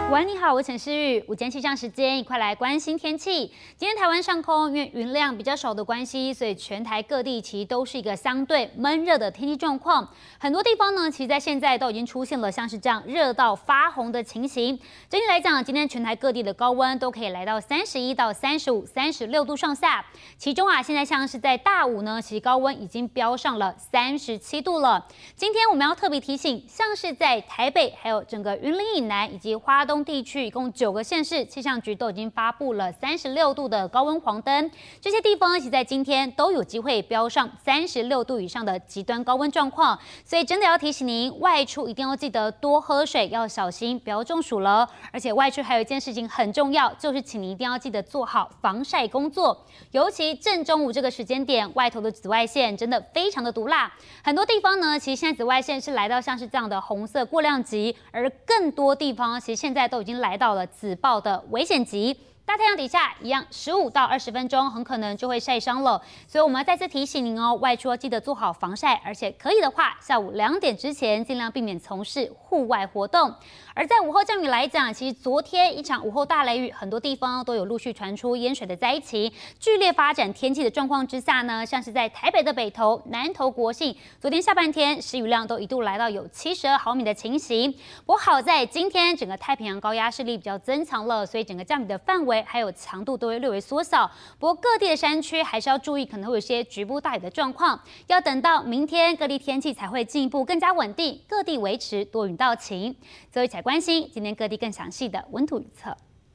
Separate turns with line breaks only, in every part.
晚安，你好，我是陈诗玉。午间气象时间，一块来关心天气。今天台湾上空因为云量比较少的关系，所以全台各地其实都是一个相对闷热的天气状况。很多地方呢，其实在现在都已经出现了像是这样热到发红的情形。整体来讲，今天全台各地的高温都可以来到31到35、36度上下。其中啊，现在像是在大武呢，其实高温已经飙上了37度了。今天我们要特别提醒，像是在台北，还有整个云林以南以及花东地区，一共9个县市，气象局都已经发布了36度的高温黄灯。这些地方其实在今天都有机会飙上36度以上的极端高温状况，所以真的要提醒您，外出一定要记得多喝水，要小心不要中暑了。而且外出还有一件事情很重要，就是请您一定要记得做好防晒工作，尤其正中午这个时间点，外头的紫外线真的非常的毒辣。很多地方呢，其实现在紫外线是来到像是这样的红色过量级，而更多地方其实现在都已经来到了紫爆的危险级。大太阳底下一样，15到20分钟很可能就会晒伤了，所以我们要再次提醒您哦，外出要记得做好防晒，而且可以的话，下午2点之前尽量避免从事户外活动。而在午后降雨来讲，其实昨天一场午后大雷雨，很多地方都有陆续传出淹水的灾情。剧烈发展天气的状况之下呢，像是在台北的北投、南投国姓，昨天下半天湿雨量都一度来到有72毫米的情形。不过好在今天整个太平洋高压势力比较增强了，所以整个降雨的范围还有强度都会略微缩小。不过各地的山区还是要注意，可能会有些局部大雨的状况。要等到明天各地天气才会进一步更加稳定，各地维持多云到晴。最后一起来关心今天各地更详细的温度预测。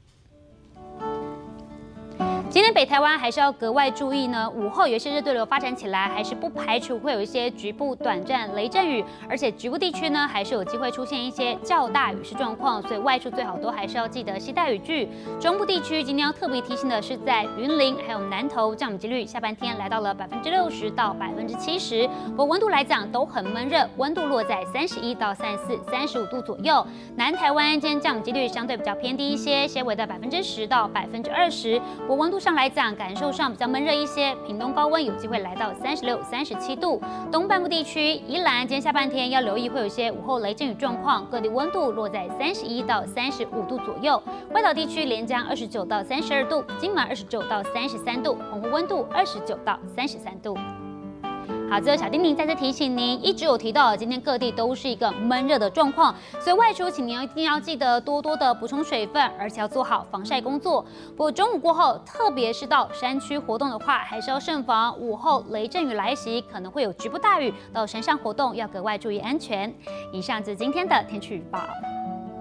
今天北台湾还是要格外注意呢，午后有一些热对流发展起来，还是不排除会有一些局部短暂雷阵雨，而且局部地区呢还是有机会出现一些较大雨势状况，所以外出最好都还是要记得携带雨具。中部地区今天要特别提醒的是，在云林还有南投降雨几率下半天来到了60%到70%，不过温度来讲都很闷热，温度落在31到34、35度左右。南台湾今天降雨几率相对比较偏低一些，些微的10%到20%，不过温度上来讲，感受上比较闷热一些，屏东高温有机会来到36、37度。东半部地区，宜兰今天下半天要留意会有一些午后雷阵雨状况，各地温度落在31到35度左右。外岛地区连江29到32度，金门29到33度，澎湖温度29到33度。好，最后小叮咛再次提醒您，一直有提到，今天各地都是一个闷热的状况，所以外出请您一定要记得多多的补充水分，而且要做好防晒工作。不过中午过后，特别是到山区活动的话，还是要慎防午后雷阵雨来袭，可能会有局部大雨，到山上活动要格外注意安全。以上就是今天的天气预报。